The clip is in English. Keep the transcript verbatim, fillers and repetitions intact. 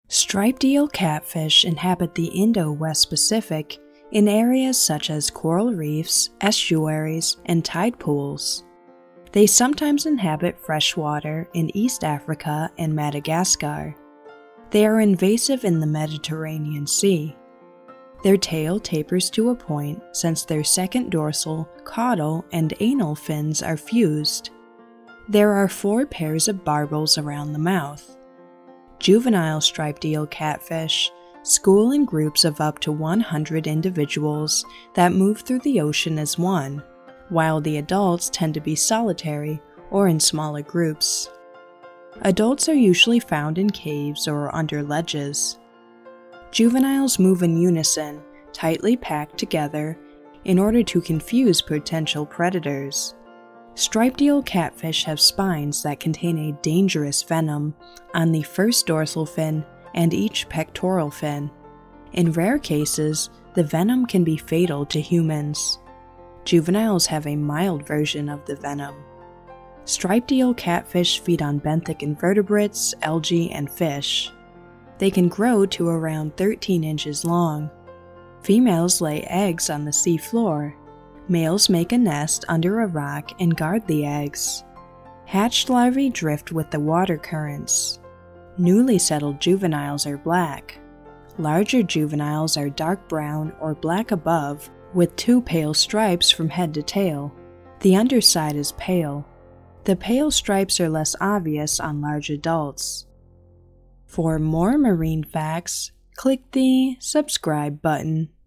Striped eel catfish inhabit the Indo-West Pacific in areas such as coral reefs, estuaries, and tide pools. They sometimes inhabit freshwater in East Africa and Madagascar. They are invasive in the Mediterranean Sea. Their tail tapers to a point since their second dorsal, caudal, and anal fins are fused. There are four pairs of barbels around the mouth. Juvenile striped eel catfish school in groups of up to one hundred individuals that move through the ocean as one, while the adults tend to be solitary or in smaller groups. Adults are usually found in caves or under ledges. Juveniles move in unison, tightly packed together, in order to confuse potential predators. Striped eel catfish have spines that contain a dangerous venom on the first dorsal fin and each pectoral fin. In rare cases, the venom can be fatal to humans. Juveniles have a mild version of the venom. Striped eel catfish feed on benthic invertebrates, algae, and fish. They can grow to around thirteen inches long. Females lay eggs on the sea floor. Males make a nest under a rock and guard the eggs. Hatched larvae drift with the water currents. Newly settled juveniles are black. Larger juveniles are dark brown or black above, with two pale stripes from head to tail. The underside is pale. The pale stripes are less obvious on large adults. For more marine facts, click the subscribe button.